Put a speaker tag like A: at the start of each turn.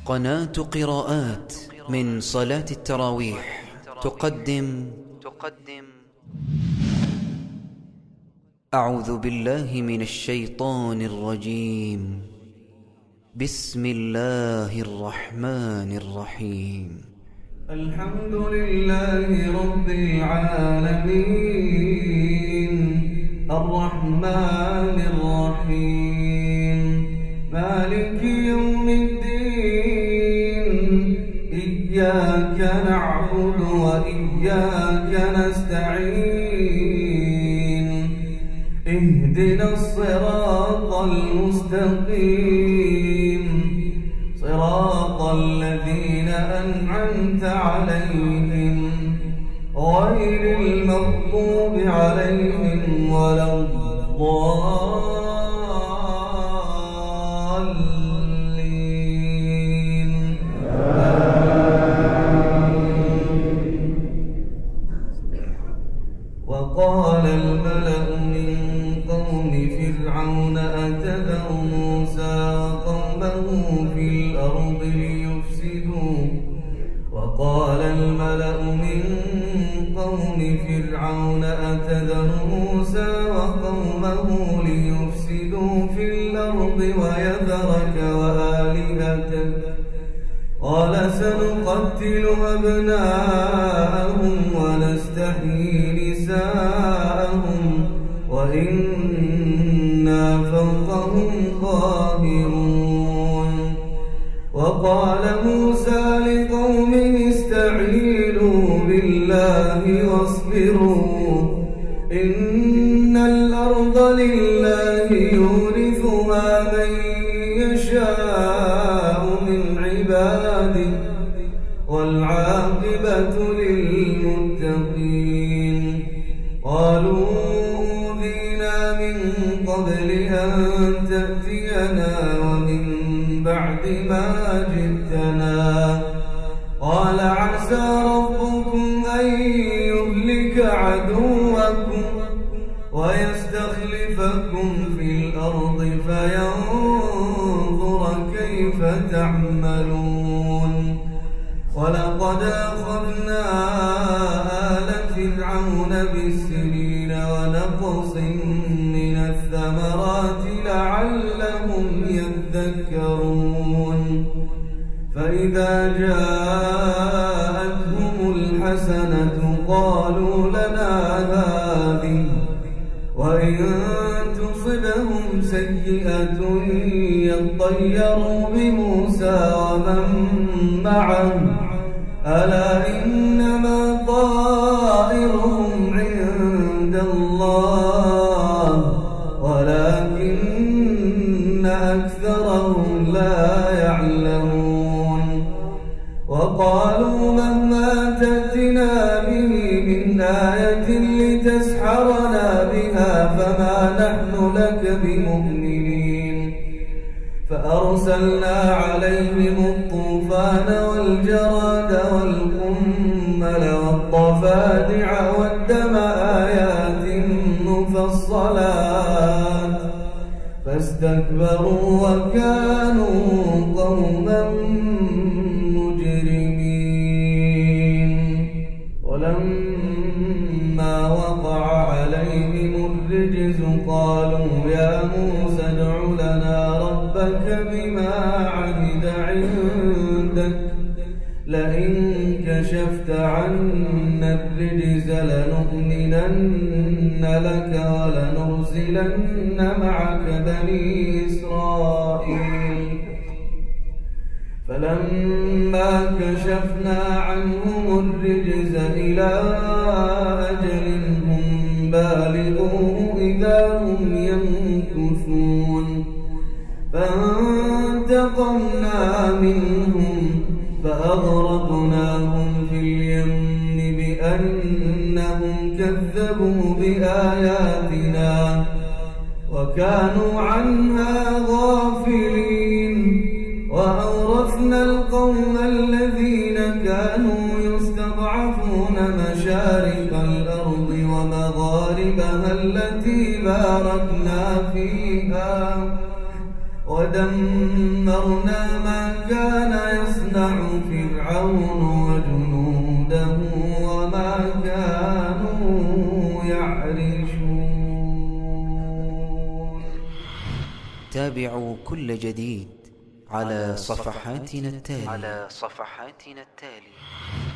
A: قناة قراءات من صلاة التراويح تقدم أعوذ بالله من الشيطان الرجيم. بسم الله الرحمن الرحيم.
B: الحمد لله رب العالمين الرحمن الرحيم مالك يوم الدين إياك نعبد وإياك نستعين اهدنا الصراط المستقيم صراط الذين أنعمت عليهم غير المغضوب عليهم ولا الضالين. وقال الملأ من قوم فرعون أتذر موسى وقومه في الأرض ليفسدوا وقال الملأ من قوم فرعون أتذر موسى وقومه ليفسدوا في الأرض ويذرك وآلهتك قال سنقتل أبناءهم ونستحيي نساءهم وإنا فوقهم قاهرون. وقال موسى لقومه استعينوا بالله واصبروا إن الأرض لله يورثها من يشاء من عباده والعاقبة للمتقين. قالوا أوذينا من قبل أن تأتينا ومن بعد ما جئتنا قال عسى ربكم أن يهلك عدوكم ويستخلفكم في الأرض فينظر كيف تعملون. ولقد أخذنا آل فرعون بالسنين ونقص من الثمرات لعلهم يذكرون. فإذا جاءتهم الحسنة قالوا لنا هذه وإن تصبهم سيئة يطيروا بموسى ومن معه ألا إنما طائرهم عند الله ولكن أكثرهم لا يعلمون. وقالوا مهما تأتنا به من آية لتسحرنا بها فما نحن لك بمؤمنين. فأرسلنا عليهم الطوفان والجراد والقمل والضفادع والدم آيات مفصلات فاستكبروا وكانوا قوما مجرمين. ولما وقع عليهم الرجز قالوا يا موسى ادع لنا ربك بما عهد عندك لئن كشفت عنا الرجز لنؤمنن لك ولنرسلن معك بني إسرائيل. فلما كشفنا عنهم الرجز إلى أجل هم بالغوه إذا هم ينكثون. فانتقمنا منهم فأغرقناهم في اليم بأنهم كذبوا بآياتنا وكانوا عنها غافلين. وأورثنا القوم الذين كانوا يستضعفون مشارق الأرض ومغاربها التي باركنا فيها ودمرنا ما كان فرعون وجنوده وما كانوا يعرشون.
A: تابعوا كل جديد على صفحاتنا التالية